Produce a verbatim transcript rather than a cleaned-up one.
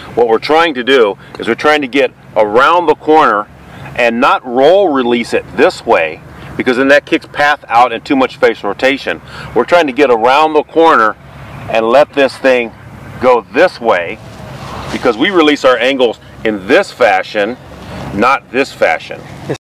What we're trying to do is we're trying to get around the corner and not roll release it this way, because then that kicks path out and too much face rotation. We're trying to get around the corner and let this thing go this way, because we release our angles in this fashion, not this fashion.